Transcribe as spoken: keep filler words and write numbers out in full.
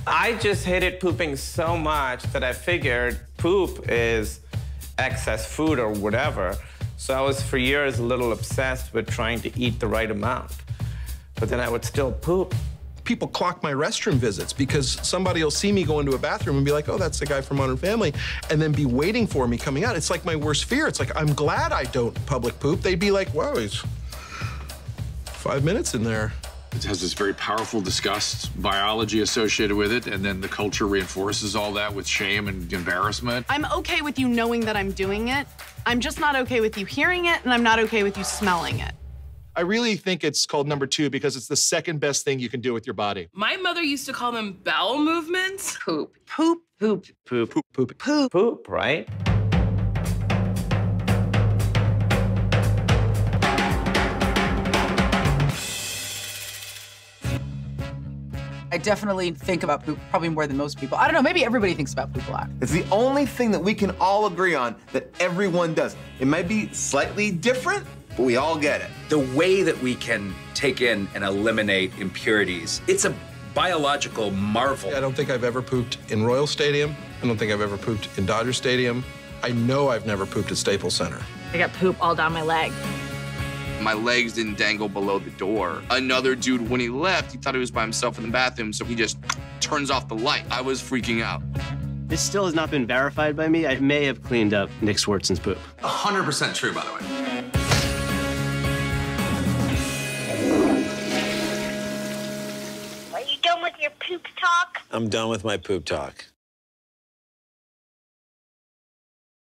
I just hated pooping so much that I figured poop is excess food or whatever. So I was for years a little obsessed with trying to eat the right amount. But then I would still poop. People clock my restroom visits because somebody will see me go into a bathroom and be like, oh, that's the guy from Modern Family, and then be waiting for me coming out. It's like my worst fear. It's like, I'm glad I don't public poop. They'd be like, wow, he's five minutes in there. It has this very powerful disgust biology associated with it, and then the culture reinforces all that with shame and embarrassment. I'm okay with you knowing that I'm doing it. I'm just not okay with you hearing it, and I'm not okay with you smelling it. I really think it's called number two because it's the second best thing you can do with your body. My mother used to call them bowel movements. Poop. Poop. Poop. Poop. Poop. Poop. Poop. Poop, right? I definitely think about poop probably more than most people. I don't know, maybe everybody thinks about poop a lot. It's the only thing that we can all agree on that everyone does. It might be slightly different, but we all get it. The way that we can take in and eliminate impurities, it's a biological marvel. I don't think I've ever pooped in Royal Stadium. I don't think I've ever pooped in Dodger Stadium. I know I've never pooped at Staples Center. I got poop all down my leg. My legs didn't dangle below the door. Another dude, when he left, he thought he was by himself in the bathroom, so he just turns off the light. I was freaking out. This still has not been verified by me. I may have cleaned up Nick Swartzen's poop. one hundred percent true, by the way. Are you done with your poop talk? I'm done with my poop talk.